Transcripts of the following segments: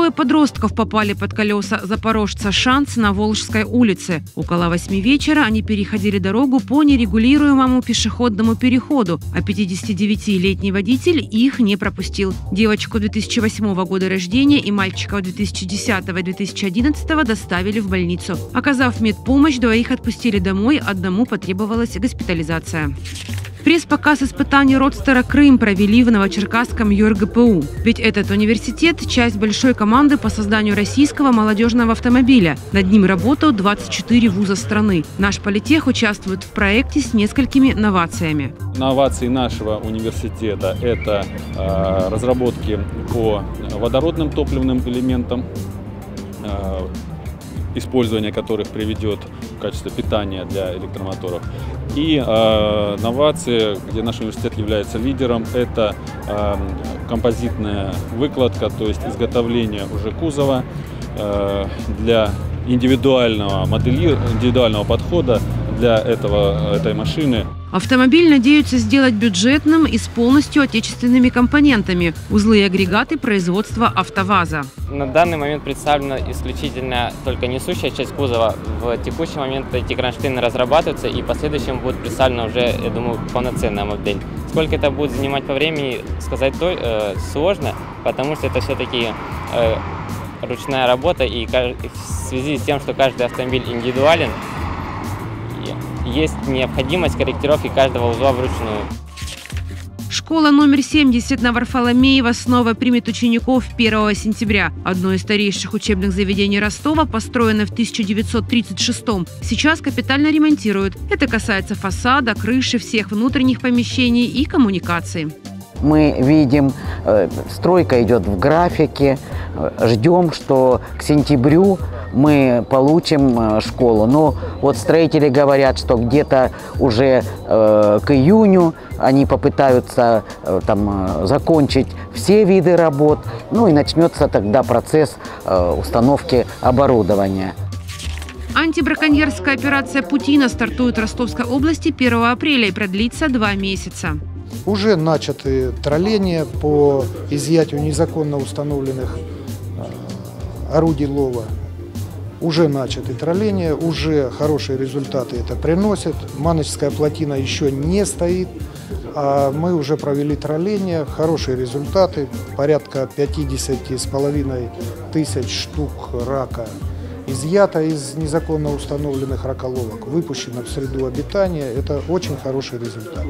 Двое подростков попали под колеса запорожца «Шанс» на Волжской улице. Около 8 вечера они переходили дорогу по нерегулируемому пешеходному переходу, а 59-летний водитель их не пропустил. Девочку 2008 года рождения и мальчика 2010 и 2011 доставили в больницу. Оказав медпомощь, двоих отпустили домой, одному потребовалась госпитализация. Пресс-показ испытаний родстера «Крым» провели в Новочеркасском ЮрГПУ. Ведь этот университет – часть большой команды по созданию российского молодежного автомобиля. Над ним работают 24 вуза страны. Наш политех участвует в проекте с несколькими новациями. Новации нашего университета – это разработки по водородным топливным элементам, использование которых приведет в качестве питания для электромоторов. И новации, где наш университет является лидером, это композитная выкладка, то есть изготовление уже кузова для индивидуального подхода для этой машины. Автомобиль надеются сделать бюджетным и с полностью отечественными компонентами. Узлы и агрегаты производства «АвтоВАЗа». На данный момент представлена исключительно только несущая часть кузова. В текущий момент эти кронштейны разрабатываются, и в последующем будет представлена уже, я думаю, полноценная модель. Сколько это будет занимать по времени, сказать сложно, потому что это все-таки ручная работа, и в связи с тем, что каждый автомобиль индивидуален, есть необходимость корректировки каждого узла вручную. Школа номер 70 на Варфоломеева снова примет учеников 1 сентября. Одно из старейших учебных заведений Ростова построено в 1936-м. Сейчас капитально ремонтируют. Это касается фасада, крыши, всех внутренних помещений и коммуникаций. Мы видим, стройка идет в графике, ждем, что к сентябрю мы получим школу. Но вот строители говорят, что где-то уже к июню они попытаются закончить все виды работ, ну и начнется тогда процесс установки оборудования. Антибраконьерская операция «Путина» стартует в Ростовской области 1 апреля и продлится 2 месяца. Уже начаты тролления по изъятию незаконно установленных орудий лова. Уже начаты тролления, уже хорошие результаты это приносит. Маночская плотина еще не стоит, а мы уже провели тролления, хорошие результаты. Порядка 50,5 тысяч штук рака изъято из незаконно установленных раколовок, выпущено в среду обитания. Это очень хороший результат.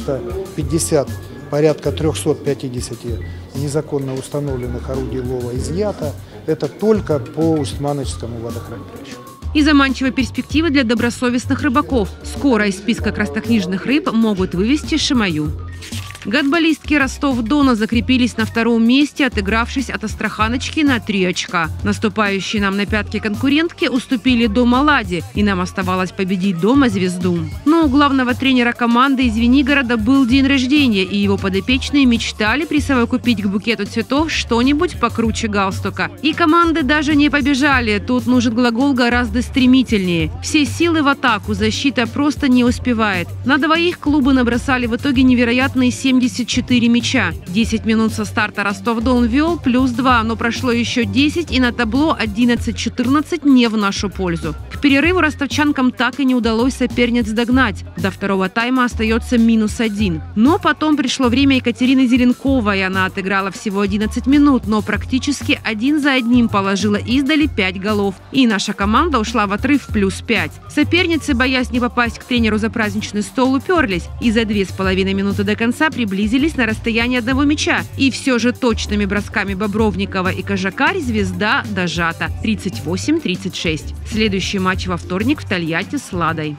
350, порядка 350 незаконно установленных орудий лова изъято. Это только по Усть-Маночскому водохранилищу. И заманчивые перспективы для добросовестных рыбаков. Скоро из списка краснокнижных рыб могут вывести шимаю. Гандболистки Ростов-Дона закрепились на 2-м месте, отыгравшись от Астраханочки на 3 очка. Наступающие нам на пятки конкурентки уступили дома «Ладе», и нам оставалось победить дома «Звезду». Но у главного тренера команды из Звенигорода был день рождения, и его подопечные мечтали присовокупить к букету цветов что-нибудь покруче галстука. И команды даже не побежали, тут нужен глагол гораздо стремительнее. Все силы в атаку, защита просто не успевает. На двоих клубы набросали в итоге невероятные 74 мяча. 10 минут со старта Ростов-Дон вел, +2, но прошло еще 10, и на табло 11-14 не в нашу пользу. К перерыву ростовчанкам так и не удалось соперниц догнать. До 2-го тайма остается -1. Но потом пришло время Екатерины Зеленковой, и она отыграла всего 11 минут, но практически один за одним положила издали 5 голов. И наша команда ушла в отрыв +5. Соперницы, боясь не попасть к тренеру за праздничный стол, уперлись. И за 2,5 минуты до конца приблизились на расстояние 1 мяча. И все же точными бросками Бобровникова и Кожакарь «Звезда» дожата. 38-36. Следующий матч во вторник в Тольятти с «Ладой».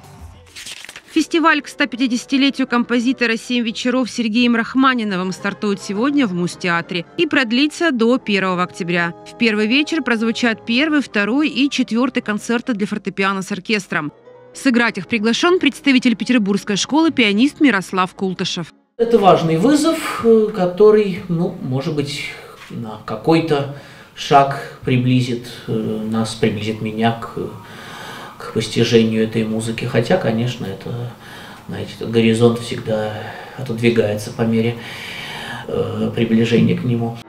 Фестиваль к 150-летию композитора «7 вечеров» с Сергеем Рахманиновым стартует сегодня в Муз-театре и продлится до 1 октября. В первый вечер прозвучат 1-й, 2-й и 4-й концерты для фортепиано с оркестром. Сыграть их приглашен представитель Петербургской школы, пианист Мирослав Култышев. Это важный вызов, который, может быть, на какой-то шаг приблизит нас, приблизит меня к постижению этой музыки. Хотя, конечно, это, знаете, горизонт всегда отодвигается по мере приближения к нему.